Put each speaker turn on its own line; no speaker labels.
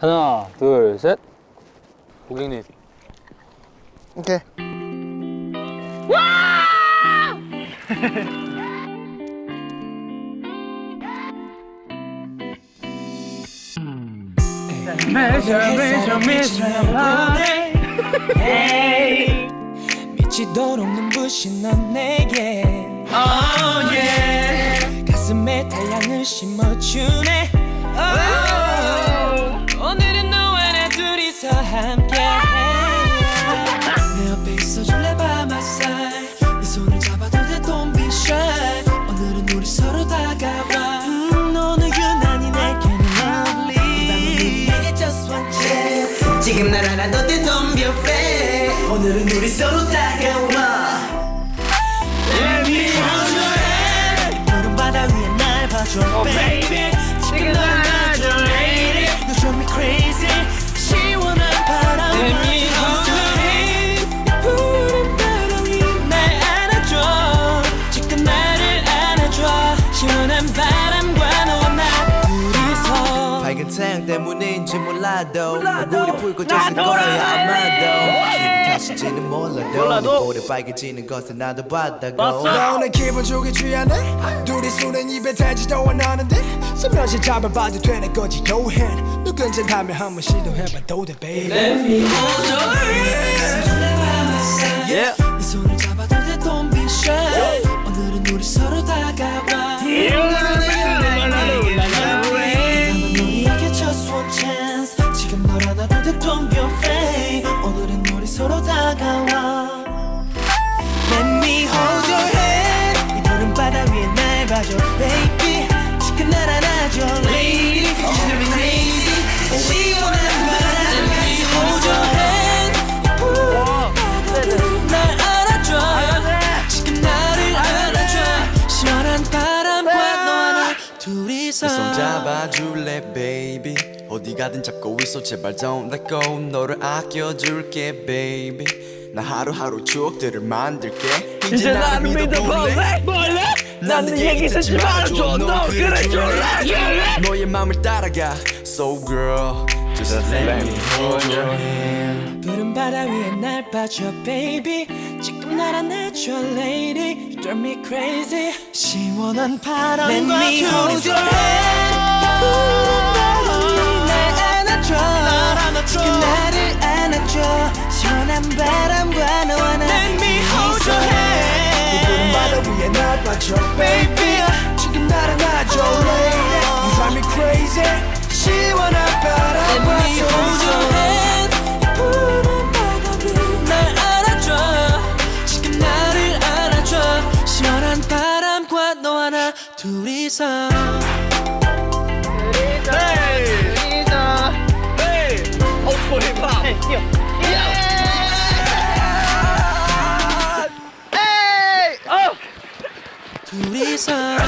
하나, 둘, 셋. 고객님.
오케이.
미치도록 눈부신 넌 내게 Oh yeah 가슴에 태양을 심어주네 오늘은 너와 나 둘이서 함께 내 옆에 있어줄래 by my side 네 손을 잡아도 돼 don't be shy 오늘은 우리 서로 다가와 너는 유난히 내게는 lovely 이 밤은 우리에게 just one chance 지금 날 알아도 돼 don't be afraid 오늘은 우리 서로 다가와 Let me hold your hand 푸른 바다 위에 날 봐줘 baby 지금 널 안아줘 lady You drive me crazy 시원한 바람 Let me hold your hand 푸른 바다 위에 날 안아줘 지금 나를 안아줘 시원한 바람과 너와 나 둘이서 밝은 태양 때문인지 몰라도 얼굴이 붉어졌을 거야 아마도 다시지는 몰라도 볼에 빨개지는 것은 나도 봤다고 너는 기분 좋게 취하네 둘이 손은 입에 대지도 않았는데 슬며시 잡아봐도 되는 거지 go ahead 너 괜찮다면 한번 시도해봐도 돼 baby Let me hold your hand yeah. 네 손을 잡아도 돼 don't be shy 오늘은 우리 서로 다가와 너에게 just one chance 지금 널 안아도 돼 don't be afraid 오늘은 우리 서로 다가와 Let me hold your hand 이 푸른 바다 위에 날 봐줘 baby 지금 날 안아줘 lady You drive me crazy 시원한 바람 Let me hold your hand 이 푸른 바다 위에 날 안아줘 지금 나를 안아줘 시원한 바람과 너와 나 둘이서 내 손 잡아줄래 baby 어디 가든 잡고 있어 제발 don't let go 너를 아껴줄게 baby 나 하루하루 추억들을 만들게 이제 나를 믿어볼래 나는 얘기 듣지 말아줘 너 그래 줄래 너의 맘을 따라가 So girl just let me hold your hand 푸른 바다 위에 날 봐줘 baby 지금 날 안아줘 lady You drive me crazy 시원한 바람과 Let me hold your hand 푸른 바다 위에 날 안아줘 지금 나를 안아줘 시원한 바람과 너와 나 Let me hold your hand 이 푸른 바다 위에 날 봐줘 baby 지금 날 안아줘 lady You drive me crazy 시원한 바람과 Let me hold your hand 이 푸른 바다 위에 날 안아줘 지금 나를 안아줘 시원한 바람과 너와 나 둘이서
Old hip hop. Hey, yo. Hey! Oh!
둘이서